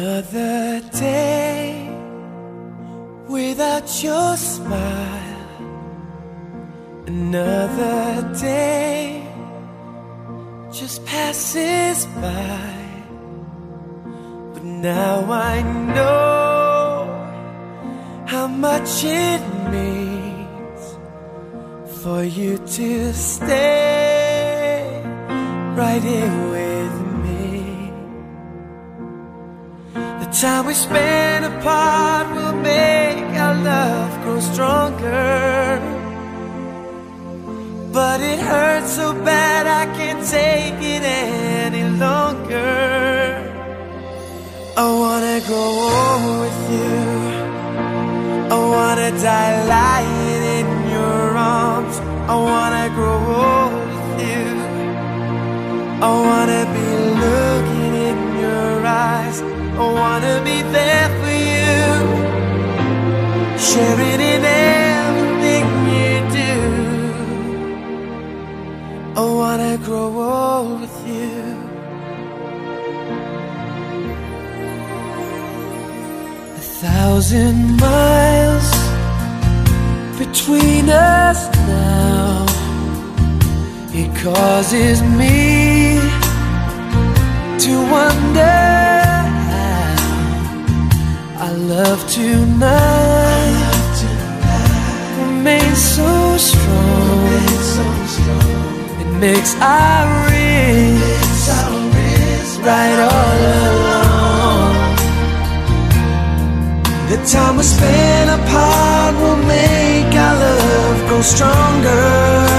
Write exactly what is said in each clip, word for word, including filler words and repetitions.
Another day without your smile, another day just passes by. But now I know how much it means for you to stay right here with me. The time we spend apart will make our love grow stronger, but it hurts so bad I can't take it any longer. I wanna grow old with you, I wanna die lying in your arms. I wanna grow old with you, I wanna be looking in your eyes. I wanna be there for you, sharing in everything you do. I wanna grow old with you. A thousand miles between us now, it causes me to wonder how our love tonight remains so strong. It makes our wrists right all along. The time we spend apart will make our love grow stronger,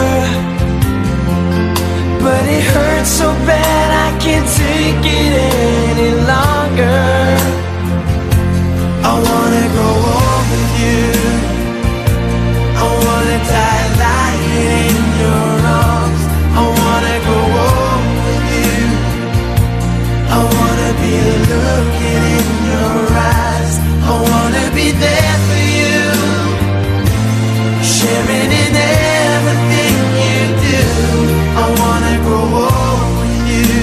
but it hurts so bad I can't take it any longer. I wanna grow old with you, I wanna die lying in your arms. I wanna grow old with you, I wanna be looking in your eyes. I wanna be there for you, sharing in everything you do. I wanna grow old with you.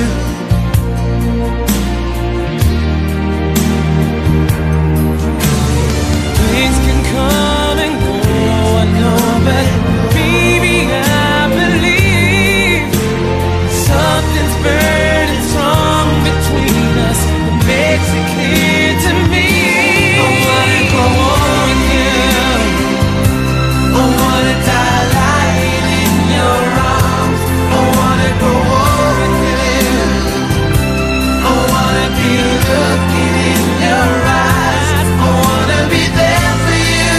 Things can come and go, I know, but baby, I believe something's burning strong between us. It makes it clear to me. I wanna grow old with you, I wanna die lying in your arms. I wanna grow old with you, I wanna be looking in your eyes. I wanna be there for you,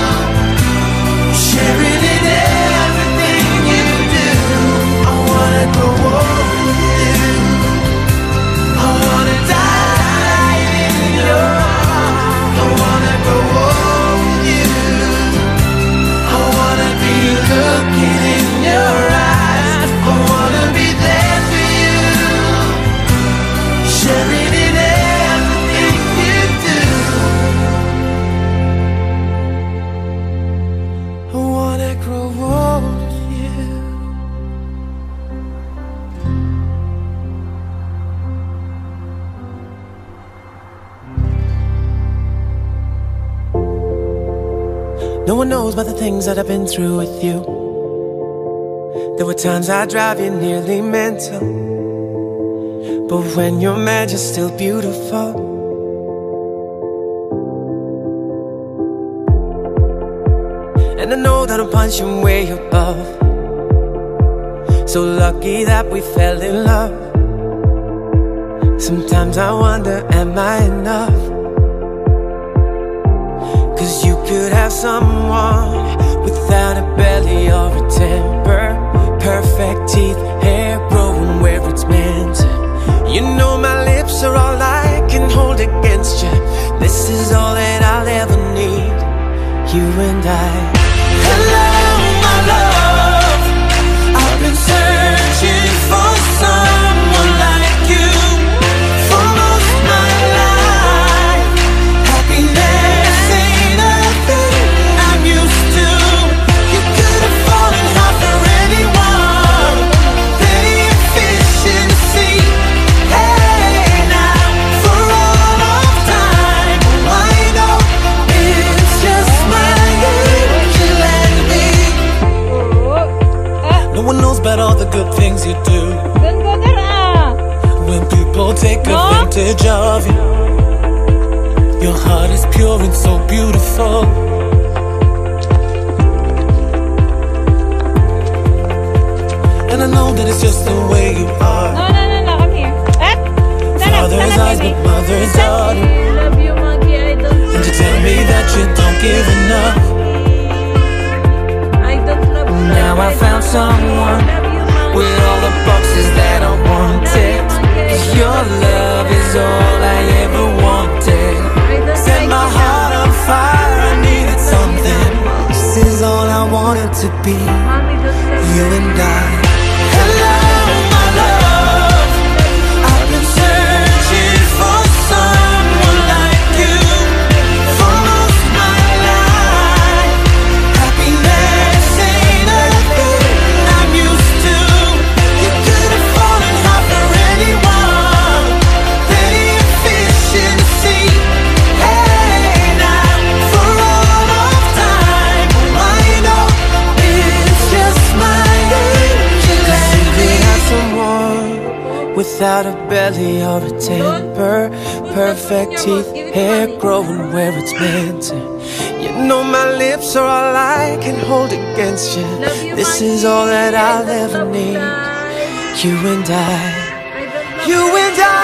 sharing in everything you do. I wanna grow old with you, I wanna die in your arms. I wanna grow old with you, I wanna be looking in your eyes. I wanna be there for you, sharing in everything you do. I wanna grow old with you. No one knows about the things that I've been through with you. There were times I drive you nearly mental, but when you're mad, you're still beautiful. And I know that I'm punching way above. So lucky that we fell in love. Sometimes I wonder, am I enough? Cause you could have someone without a belly or a temper, perfect teeth, hair growing where it's meant to. You know my lips are all I can hold against you. This is all that I'll ever need, you and I. Hello, my love, I've been searching for someone like you for most my life. Happiness ain't a thing I'm used to. You could have fallen hard for anyone. Petty efficiency. Hey now, for all of your heart is pure and so beautiful. And I know that it's just the way you are. No, no, no, no, come here. Ah, Father's eyes, but mother's daughter. Love you, monkey, I don't. And you tell me that you don't give enough. I don't love you. Now I found someone with all the boxes that I wanted. 'Cause your love is all I ever wanted. Set my heart on fire, I needed something. This is all I wanted to be, you and I. Hello, my love, I've been searching for someone like you for most my life. Happiness ain't a thing I'm used to. You could have fallen hard for anyone, plenty of fish in the sea. Hey, now for all of time, I know it's just my angel and me. Have someone without a belly or a temper, perfect teeth, hair growing where it's meant to. You know my lips are all I can hold against you. This is all that I'll ever need, you and I, you and I.